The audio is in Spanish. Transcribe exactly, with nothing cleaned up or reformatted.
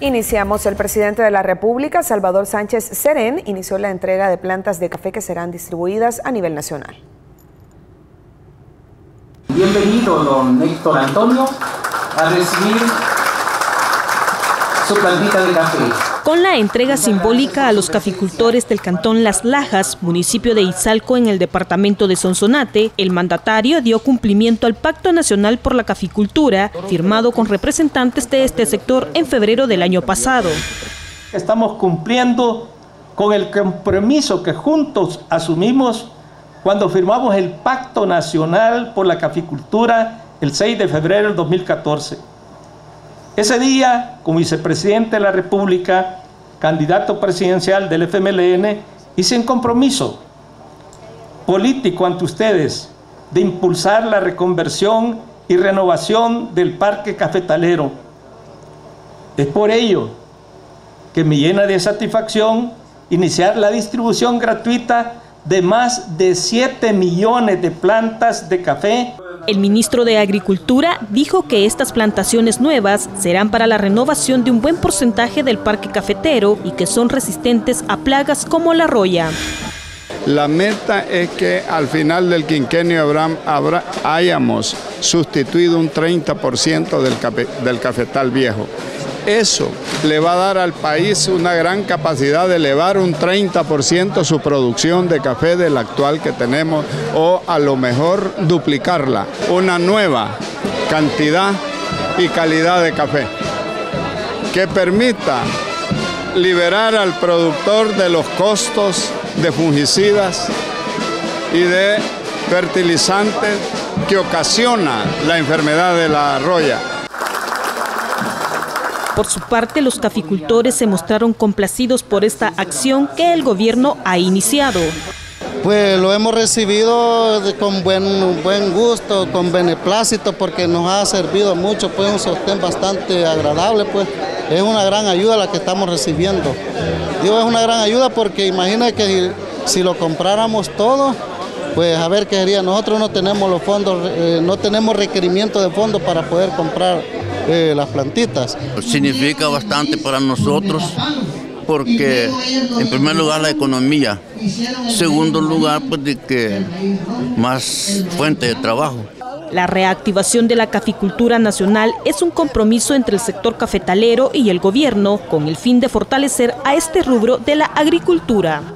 Iniciamos. El presidente de la República, Salvador Sánchez Serén, inició la entrega de plantas de café que serán distribuidas a nivel nacional. Bienvenido, don Héctor Antonio, a recibir su plantita de café. Con la entrega simbólica a los caficultores del cantón Las Lajas, municipio de Izalco en el departamento de Sonsonate, el mandatario dio cumplimiento al Pacto Nacional por la Caficultura, firmado con representantes de este sector en febrero del año pasado. Estamos cumpliendo con el compromiso que juntos asumimos cuando firmamos el Pacto Nacional por la Caficultura el seis de febrero del dos mil catorce. Ese día, como vicepresidente de la República, candidato presidencial del F M L N, hice un compromiso político ante ustedes de impulsar la reconversión y renovación del parque cafetalero. Es por ello que me llena de satisfacción iniciar la distribución gratuita de más de siete millones de plantas de café. El ministro de Agricultura dijo que estas plantaciones nuevas serán para la renovación de un buen porcentaje del parque cafetero y que son resistentes a plagas como la roya. La meta es que al final del quinquenio habrá, habrá, hayamos sustituido un treinta por ciento del, cafe, del cafetal viejo. Eso le va a dar al país una gran capacidad de elevar un treinta por ciento su producción de café del actual que tenemos, o a lo mejor duplicarla. Una nueva cantidad y calidad de café que permita liberar al productor de los costos de fungicidas y de fertilizantes que ocasiona la enfermedad de la roya. Por su parte, los caficultores se mostraron complacidos por esta acción que el gobierno ha iniciado. Pues lo hemos recibido con buen, buen gusto, con beneplácito, porque nos ha servido mucho, pues un sostén bastante agradable, pues es una gran ayuda la que estamos recibiendo. Digo, es una gran ayuda porque imagina que si lo compráramos todo, pues a ver qué sería. Nosotros no tenemos los fondos, eh, no tenemos requerimiento de fondos para poder comprar eh, las plantitas. Significa bastante para nosotros porque en primer lugar la economía, segundo lugar pues de que más fuente de trabajo. La reactivación de la caficultura nacional es un compromiso entre el sector cafetalero y el gobierno con el fin de fortalecer a este rubro de la agricultura.